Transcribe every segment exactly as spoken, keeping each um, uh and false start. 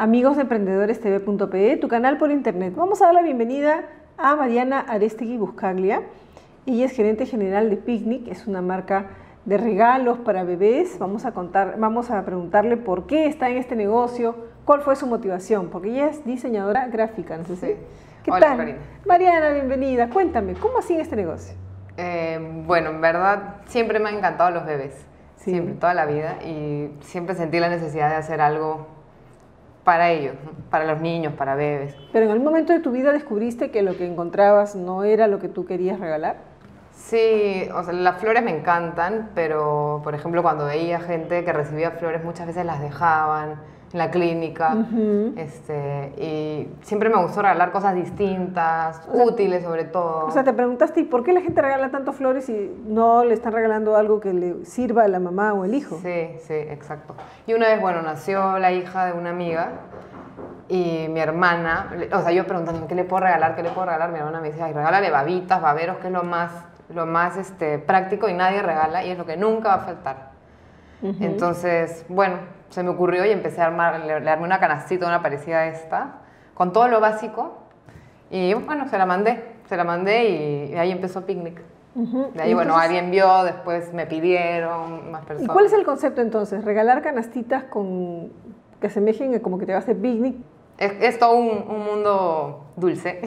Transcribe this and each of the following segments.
amigos de emprendedores t v punto p e, tu canal por internet. Vamos a dar la bienvenida a Mariana Arestegui Buscaglia. Ella es gerente general de Picnic, es una marca de regalos para bebés. Vamos a contar, vamos a preguntarle por qué está en este negocio, cuál fue su motivación, porque ella es diseñadora gráfica, no sé si. Sí. ¿Qué Hola, tal? Karina. Mariana, bienvenida. Cuéntame, ¿cómo así en este negocio? Eh, bueno, en verdad siempre me han encantado los bebés, Sí. siempre, toda la vida, y siempre sentí la necesidad de hacer algo para ellos, ¿no? Para los niños, para bebés. Pero en algún momento de tu vida descubriste que lo que encontrabas no era lo que tú querías regalar. Sí, o sea, las flores me encantan, pero por ejemplo cuando veía gente que recibía flores muchas veces las dejaban en la clínica, Ujú. este, y siempre me gustó regalar cosas distintas, O sea, útiles sobre todo. O sea, te preguntaste, ¿y por qué la gente regala tantas flores y no le están regalando algo que le sirva a la mamá o el hijo? Sí, sí, exacto. Y una vez, bueno, nació la hija de una amiga y mi hermana, o sea, yo preguntando, ¿qué le puedo regalar? ¿Qué le puedo regalar? Mi hermana me decía, ay, regálale babitas, baberos, que es lo más, lo más este, práctico y nadie regala y es lo que nunca va a faltar. Ujú. Entonces, bueno, se me ocurrió y empecé a armar, le, le armé una canastita, una parecida a esta, con todo lo básico y bueno, se la mandé, se la mandé y, y ahí empezó Picnic. Ujú. De ahí, bueno, Entonces, alguien vio, después me pidieron, más ¿y personas. cuál es el concepto entonces? ¿Regalar canastitas con que asemejen a como que te vas de picnic? Es, es todo un, un mundo dulce,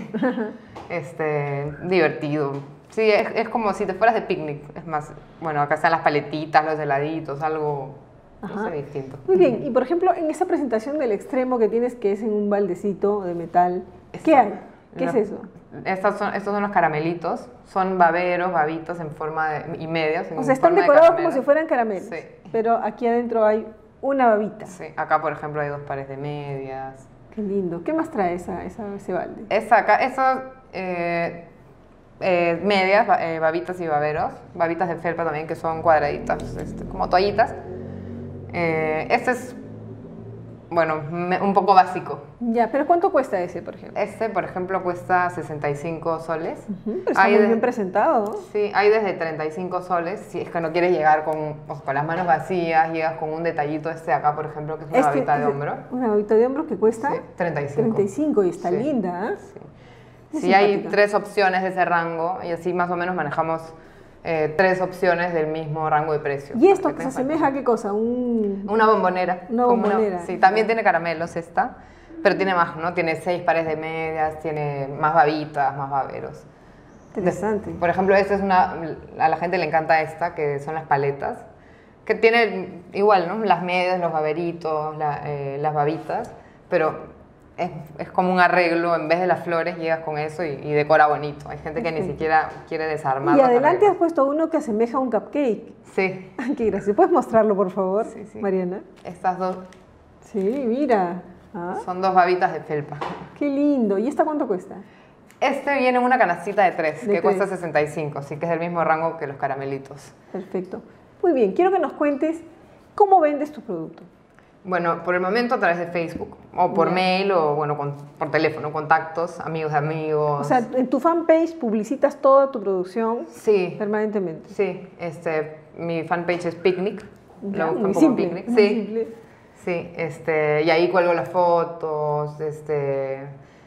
este, divertido. Sí, es, es como si te fueras de picnic. Es más, bueno, acá están las paletitas, los heladitos, algo no Ajá. sé, distinto. Muy bien, y por ejemplo, en esa presentación del extremo que tienes, que es en un baldecito de metal, ¿qué Esto- hay? ¿Qué los- es eso? Estas son, estos son los caramelitos, son baberos, babitos en forma de, y medias. En O sea, están forma de decorados como caramelo. si fueran caramelos, Sí. pero aquí adentro hay una babita. Sí, acá por ejemplo hay dos pares de medias. Qué lindo. ¿Qué más trae esa, esa, ese balde? Esta acá, esas eh, eh, medias, ba- eh, babitas y baberos, babitas de felpa también que son cuadraditas, este, como toallitas. Eh, este es, bueno, me- un poco básico. Ya, pero ¿cuánto cuesta ese, por ejemplo? Este, por ejemplo, cuesta sesenta y cinco soles. Ujú, pero está Hay muy de- bien presentado, ¿no? Sí, hay desde treinta y cinco soles. Si es que no quieres llegar con, o sea, con las manos vacías, llegas con un detallito este de acá, por ejemplo, que es una Este- babita de este- hombro. Una babita de hombro que cuesta Sí, treinta y cinco. treinta y cinco y está Sí. linda, ¿eh? Sí. Es Sí, hay simpática. tres opciones de ese rango y así más o menos manejamos eh, tres opciones del mismo rango de precio. ¿Y esto para que que se tengas asemeja a qué cosa? Un... Una bombonera. Una como bombonera. sí, también tiene caramelos esta, pero tiene más, ¿no? Tiene seis pares de medias, tiene más babitas, más baberos. Interesante. Por ejemplo, esta es una, a la gente le encanta esta, que son las paletas, que tiene igual, ¿no? Las medias, los baberitos, la- eh, las babitas, pero es, es como un arreglo, en vez de las flores llegas con eso y, y decora bonito. Hay gente que ni Perfecto. siquiera quiere desarmar. Y los adelante has arreglos. puesto uno que asemeja a un cupcake. Sí, Ay, qué gracia. ¿Puedes mostrarlo, por favor, Sí, sí. Mariana? estas dos Sí, mira. Ah, son dos babitas de felpa. qué lindo. ¿Y esta cuánto cuesta? Este viene en una canastita de tres, De que cuesta tres. sesenta y cinco, así que es del mismo rango que los caramelitos. Perfecto. Muy bien, quiero que nos cuentes cómo vendes tu producto. Bueno, por el momento a través de Facebook, o por Ya. mail, o bueno, con- por teléfono, contactos, amigos de amigos. O sea, en tu fanpage publicitas toda tu producción sí, permanentemente. sí, este, mi fanpage es Picnic, Ya, lo buscan muy como simple, Picnic, muy sí, simple. sí, este, y ahí cuelgo las fotos, este,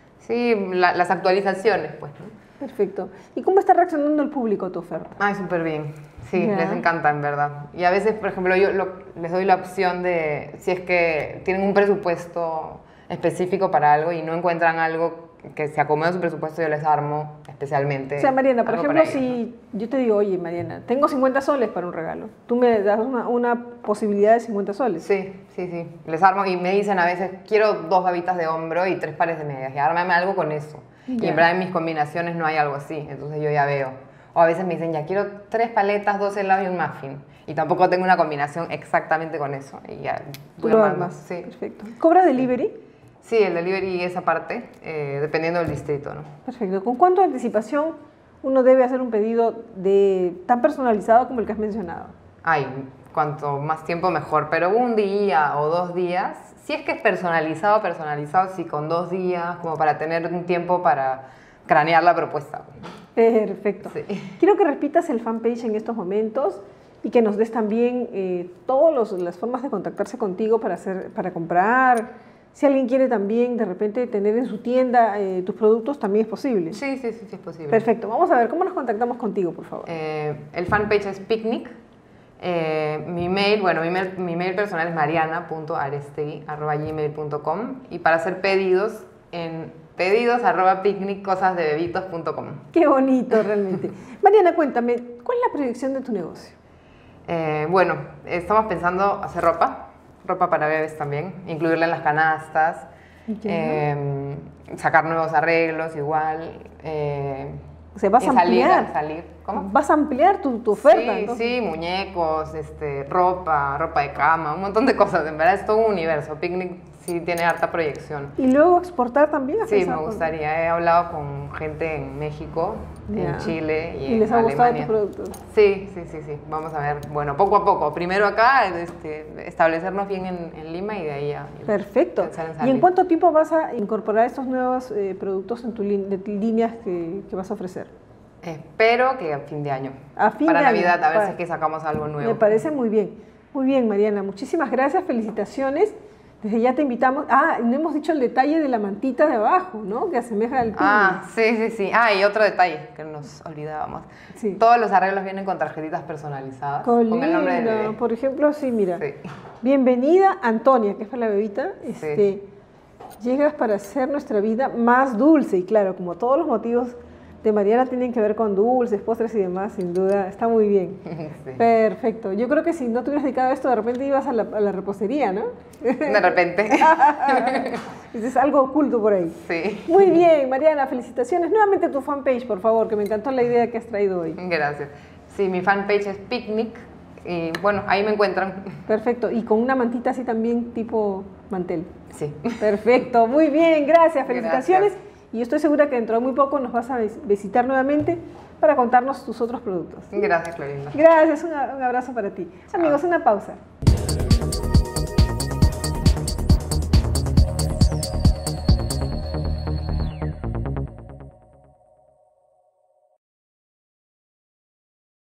sí, la- las actualizaciones, pues, ¿no? Perfecto. ¿Y cómo está reaccionando el público a tu oferta? Ay, súper bien. Sí, Ya. les encanta, en verdad. Y a veces, por ejemplo, yo lo- les doy la opción de, si es que tienen un presupuesto específico para algo y no encuentran algo que se acomode a su presupuesto, yo les armo especialmente. O sea, Mariana, por algo ejemplo, para ellos, si yo te digo, oye, Mariana, tengo cincuenta soles para un regalo, tú me das una, una posibilidad de cincuenta ¿no? soles. Sí, sí, sí. Les armo y me dicen a veces, quiero dos babitas de hombro y tres pares de medias. Y ármame algo con eso. Y Ya. en verdad en mis combinaciones no hay algo así. Entonces yo ya veo. O a veces me dicen, ya quiero tres paletas, dos helados y un muffin. Y tampoco tengo una combinación exactamente con eso. Y ya Tú voy lo armando. armas. Sí. Perfecto. ¿Cobra delivery? Sí, el delivery esa parte, eh, dependiendo del distrito, ¿no? Perfecto. ¿Con cuánto de anticipación uno debe hacer un pedido de tan personalizado como el que has mencionado? Ay, cuanto más tiempo mejor, pero un día o dos días, si es que es personalizado, personalizado, sí, con dos días, como para tener un tiempo para cranear la propuesta. Perfecto. Sí. Quiero que repitas el fanpage en estos momentos y que nos des también eh, todas las formas de contactarse contigo para, hacer, para comprar, Si alguien quiere también de repente tener en su tienda eh, tus productos, también es posible. Sí, sí, sí, sí, es posible. Perfecto. Vamos a ver, ¿cómo nos contactamos contigo, por favor? Eh, el fanpage es Picnic. Eh, mi mail, bueno, mi mail, mi mail personal es mariana punto arestegui arroba gmail punto com y para hacer pedidos en pedidos arroba picnic cosas de bebitos punto com. Qué bonito, realmente. Mariana, cuéntame, ¿cuál es la proyección de tu negocio? Eh, bueno, estamos pensando hacer ropa, ropa para bebés también, incluirla en las canastas, eh, sacar nuevos arreglos igual. Eh, o sea, vas a salir, ampliar. Salir. ¿Cómo? Vas a ampliar tu, tu oferta. Sí, entonces. sí, muñecos, este, ropa, ropa de cama, un montón de cosas. En verdad es todo un universo. Picnic sí tiene harta proyección. ¿Y luego exportar también? Sí, me gustaría. He hablado con gente en México, ya. en Chile y, ¿Y en les ha Alemania. gustado tu producto? Sí, sí, sí, sí. Vamos a ver. Bueno, poco a poco. Primero acá, este, establecernos bien en, en Lima y de ahí a... Perfecto. En ¿Y en cuánto tiempo vas a incorporar estos nuevos eh, productos en tus líneas que, que vas a ofrecer? Espero que a fin de año. A fin para de Navidad, año, a ver para... si es que sacamos algo nuevo. Me parece muy bien. Muy bien, Mariana. Muchísimas gracias, felicitaciones. Desde ya te invitamos. Ah, no hemos dicho el detalle de la mantita de abajo, ¿no? Que asemeja al picnic. Ah, sí, sí, sí. Ah, y otro detalle que nos olvidábamos. Sí. Todos los arreglos vienen con tarjetitas personalizadas. Con Con el nombre del linda. bebé. Por ejemplo, sí, mira. Sí. Bienvenida, Antonia, que es para la bebita. Este, sí. Llegas para hacer nuestra vida más dulce. Y claro, como todos los motivos de Mariana tienen que ver con dulces, postres y demás, sin duda, está muy bien. Sí. Perfecto. Yo creo que si no te hubieras dedicado a esto, de repente ibas a la, a la repostería, ¿no? De repente. Es algo oculto por ahí. Sí. Muy bien, Mariana, felicitaciones. Nuevamente tu fanpage, por favor, que me encantó la idea que has traído hoy. Gracias. Sí, mi fanpage es Picnic y bueno, ahí me encuentran. Perfecto. Y con una mantita así también tipo mantel. Sí. Perfecto. Muy bien, gracias. Felicitaciones. Gracias. Y yo estoy segura que dentro de muy poco nos vas a visitar nuevamente para contarnos tus otros productos. Gracias, Clorinda. Gracias, un abrazo para ti. Amigos, una pausa.